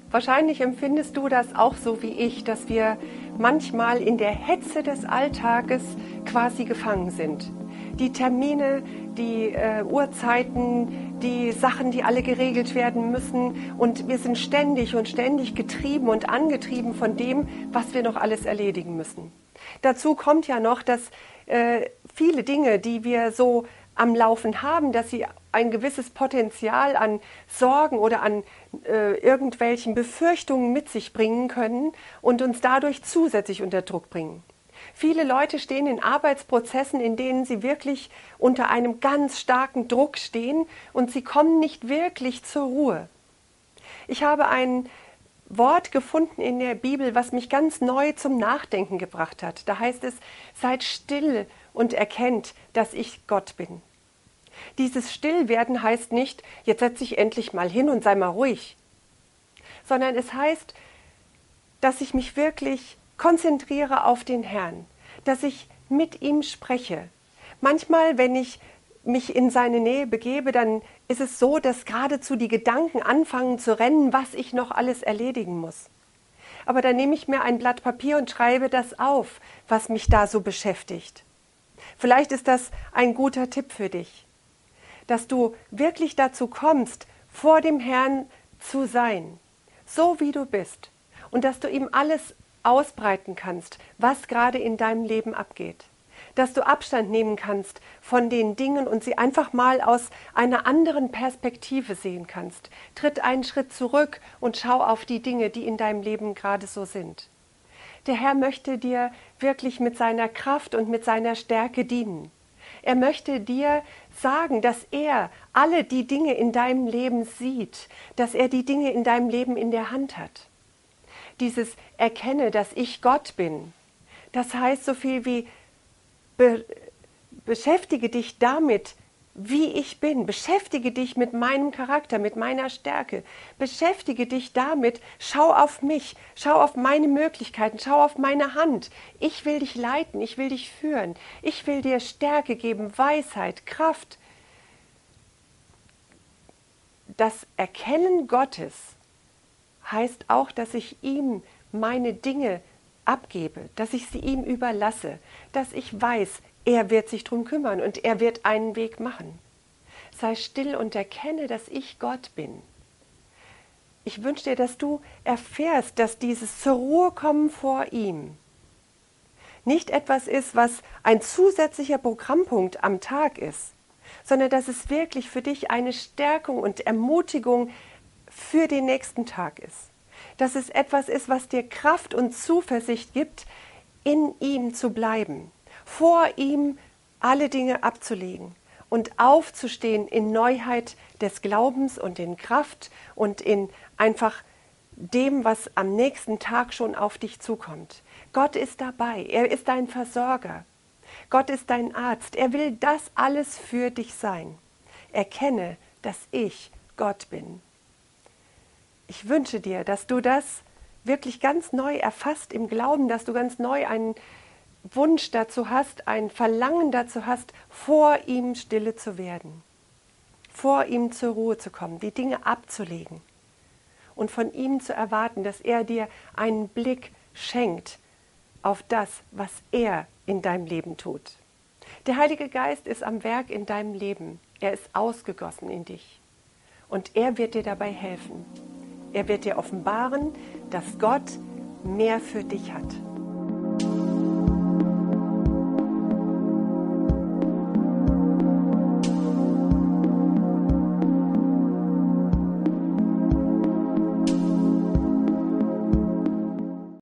Wahrscheinlich empfindest du das auch so wie ich, dass wir manchmal in der Hetze des Alltages quasi gefangen sind. Die Termine, die Uhrzeiten, die Sachen, die alle geregelt werden müssen, und wir sind ständig getrieben und angetrieben von dem, was wir noch alles erledigen müssen. Dazu kommt ja noch, dass viele Dinge, die wir so am Laufen haben, dass sie ein gewisses Potenzial an Sorgen oder an irgendwelchen Befürchtungen mit sich bringen können und uns dadurch zusätzlich unter Druck bringen. Viele Leute stehen in Arbeitsprozessen, in denen sie wirklich unter einem ganz starken Druck stehen und sie kommen nicht wirklich zur Ruhe. Ich habe ein Wort gefunden in der Bibel, was mich ganz neu zum Nachdenken gebracht hat. Da heißt es: Seid still und erkennt, dass ich Gott bin. Dieses Stillwerden heißt nicht, jetzt setz dich endlich mal hin und sei mal ruhig, sondern es heißt, dass ich mich wirklich konzentriere auf den Herrn, dass ich mit ihm spreche. Manchmal, wenn ich mich in seine Nähe begebe, dann ist es so, dass geradezu die Gedanken anfangen zu rennen, was ich noch alles erledigen muss. Aber dann nehme ich mir ein Blatt Papier und schreibe das auf, was mich da so beschäftigt. Vielleicht ist das ein guter Tipp für dich, dass du wirklich dazu kommst, vor dem Herrn zu sein, so wie du bist, und dass du ihm alles ausbreiten kannst, was gerade in deinem Leben abgeht. Dass du Abstand nehmen kannst von den Dingen und sie einfach mal aus einer anderen Perspektive sehen kannst. Tritt einen Schritt zurück und schau auf die Dinge, die in deinem Leben gerade so sind. Der Herr möchte dir wirklich mit seiner Kraft und mit seiner Stärke dienen. Er möchte dir sagen, dass er alle die Dinge in deinem Leben sieht, dass er die Dinge in deinem Leben in der Hand hat. Dieses Erkenne, dass ich Gott bin, das heißt so viel wie beschäftige dich damit, wie ich bin. Beschäftige dich mit meinem Charakter, mit meiner Stärke. Beschäftige dich damit, schau auf mich, schau auf meine Möglichkeiten, schau auf meine Hand. Ich will dich leiten, ich will dich führen. Ich will dir Stärke geben, Weisheit, Kraft. Das Erkennen Gottes heißt auch, dass ich ihm meine Dinge abgebe, dass ich sie ihm überlasse, dass ich weiß, er wird sich drum kümmern und er wird einen Weg machen. Sei still und erkenne, dass ich Gott bin. Ich wünsche dir, dass du erfährst, dass dieses zur Ruhe kommen vor ihm nicht etwas ist, was ein zusätzlicher Programmpunkt am Tag ist, sondern dass es wirklich für dich eine Stärkung und Ermutigung für den nächsten Tag ist. Dass es etwas ist, was dir Kraft und Zuversicht gibt, in ihm zu bleiben, vor ihm alle Dinge abzulegen und aufzustehen in Neuheit des Glaubens und in Kraft und in einfach dem, was am nächsten Tag schon auf dich zukommt. Gott ist dabei, er ist dein Versorger, Gott ist dein Arzt, er will das alles für dich sein. Erkenne, dass ich Gott bin. Ich wünsche dir, dass du das wirklich ganz neu erfasst im Glauben, dass du ganz neu einen Wunsch dazu hast, ein Verlangen dazu hast, vor ihm stille zu werden, vor ihm zur Ruhe zu kommen, die Dinge abzulegen und von ihm zu erwarten, dass er dir einen Blick schenkt auf das, was er in deinem Leben tut. Der Heilige Geist ist am Werk in deinem Leben. Er ist ausgegossen in dich und er wird dir dabei helfen. Er wird dir offenbaren, dass Gott mehr für dich hat.